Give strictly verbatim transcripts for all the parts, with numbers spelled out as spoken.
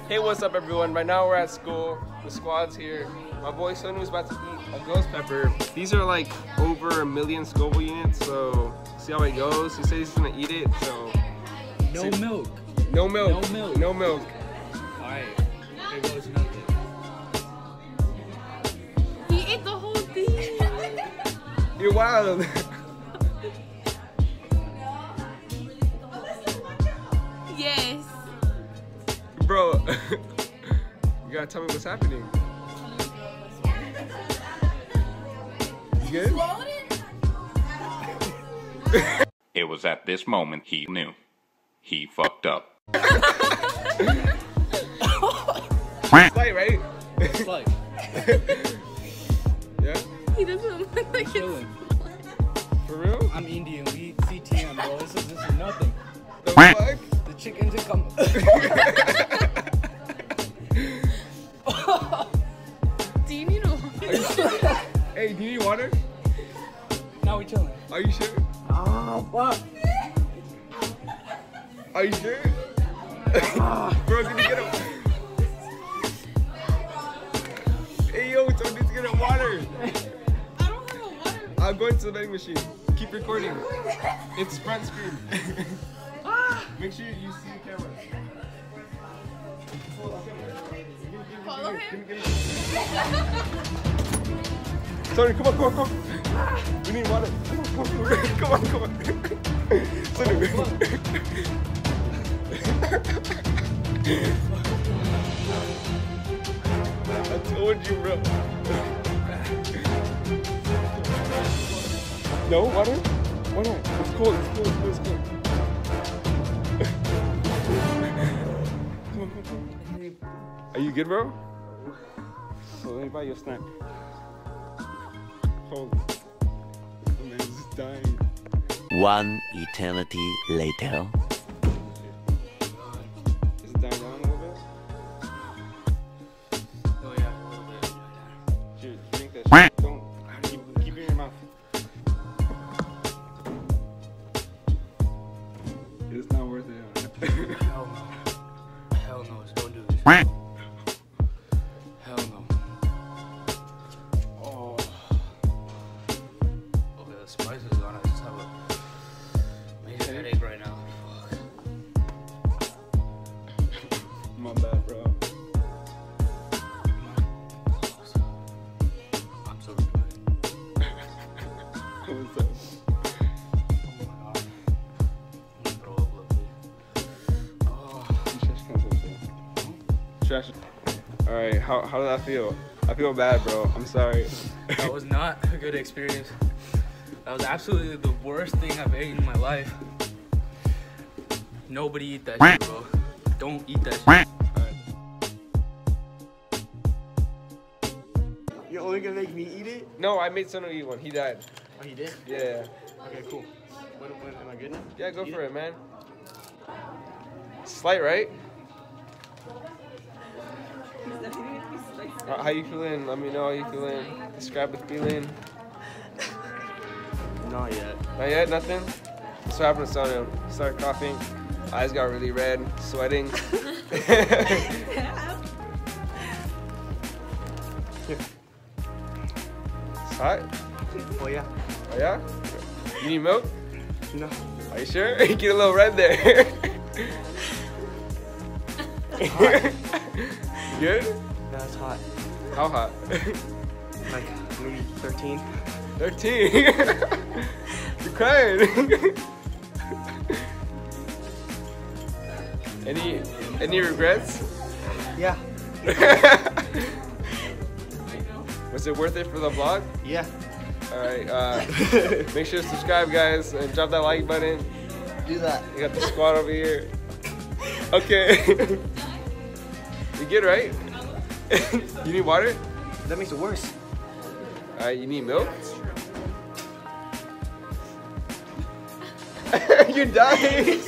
Hey, what's up everyone? Right now we're at school. The squad's here. My boy Sonu is about to eat a ghost pepper. These are like over a million Scoville units, so see how it goes. He says he's gonna eat it, so. No see. milk. No milk. No milk. No milk. Alright, here goes nothing. He ate the whole thing. You're wild. Yes. Bro, you gotta tell me what's happening. You good? It was at this moment he knew. He fucked up. Slight, right? Slight. Yeah? He doesn't look like Chilling. For real? I'm Indian. We eat C T M, bro. This is, this is nothing. The fuck? The chickens are coming. Do you need water? Hey, do you need water? Now we're chilling. Are you sure? Oh, fuck. Are you sure? Bro, can you get him? Hey, yo, so need to get him water. I don't have a water. I'll go into the vending machine. Keep recording. It's front screen. Make sure you see the camera. Follow him. Sorry, come on, come on, come on. We need water. Come on, come on, come on, come on. Sorry. I told you, bro. No water? Why not? It's cold, it's cold, it's cold, it's cold. Come on, come on, come on. Are you good, bro? So let me buy you a snack. Holy. Oh man, this is dying. One eternity later. Is it dying down a little bit? Oh, yeah, a little bit. Here, drink that shit. Don't. Keep, keep it in your mouth. It's not worth it. Hell no. Hell no. Don't do this. Hell no. Oh. Okay, the spice is gone. I just have a major headache right now. Fuck. My bad, bro. I'm so good. What's up? Oh my god. I'm gonna throw up a little bit. Oh. Trash can Trash. Alright, how, how did that feel? I feel bad, bro. I'm sorry. That was not a good experience. That was absolutely the worst thing I've eaten in my life. Nobody eat that shit, bro. Don't eat that shit. You're only gonna make me eat it? No, I made Sonu eat one. He died. Oh, you did? Yeah. Okay, cool. When, when, am I good now? Yeah, go Eat for it, man. Slight, right? Uh, how you feeling? Let me know how you feeling. Describe the feeling. Not yet. Not yet? Nothing? That's what happened to Sonu. He started coughing. Eyes got really red. Sweating. Here. It's hot? Oh, yeah. Oh, yeah? You need milk? No. Are you sure? You get a little red there. Good? No, it's hot. How hot? Like, maybe thirteen. thirteen? You're crying. Any, any regrets? Yeah. Was it worth it for the vlog? Yeah. Alright, uh, make sure to subscribe, guys, and drop that like button. Do that. You got the squad over here. Okay. You good, right? You need water? That makes it worse. Alright, you need milk? You're dying!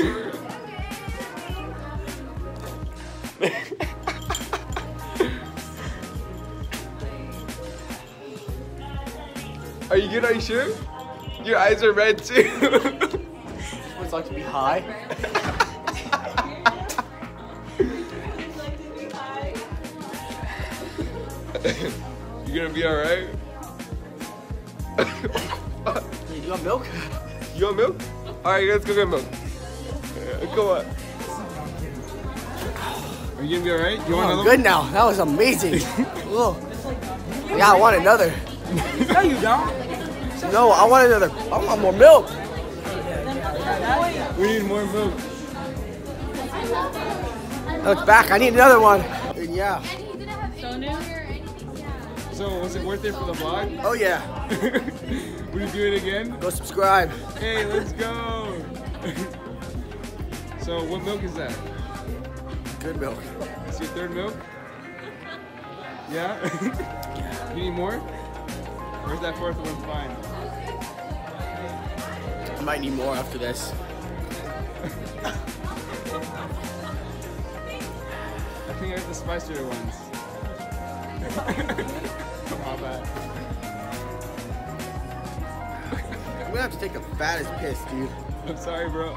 Are you good? Are you sure? Your eyes are red too. It's like to be high. You gonna be alright? Hey, you want milk? You want milk? Alright, let's go get milk. Yeah, come on. Are you gonna be alright? You Oh, want I'm another good now. That was amazing. Whoa. Yeah, I want another. No, you don't. No, I want another. I want more milk. We need more milk. Look back. I need another one. And yeah. Sonu? So, was it worth it for the vlog? Oh yeah. Would you do it again? Go subscribe. Hey, let's go! So, what milk is that? Good milk. It's your third milk? Yeah? You need more? Where's that fourth one fine? I might need more after this. I think I have the spicier ones. My bad. I'm gonna have to take the fattest piss, dude. I'm sorry, bro.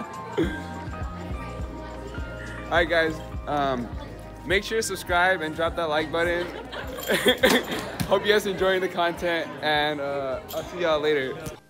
Alright, guys. Um, make sure to subscribe and drop that like button. Hope you guys are enjoying the content, and uh, I'll see y'all later.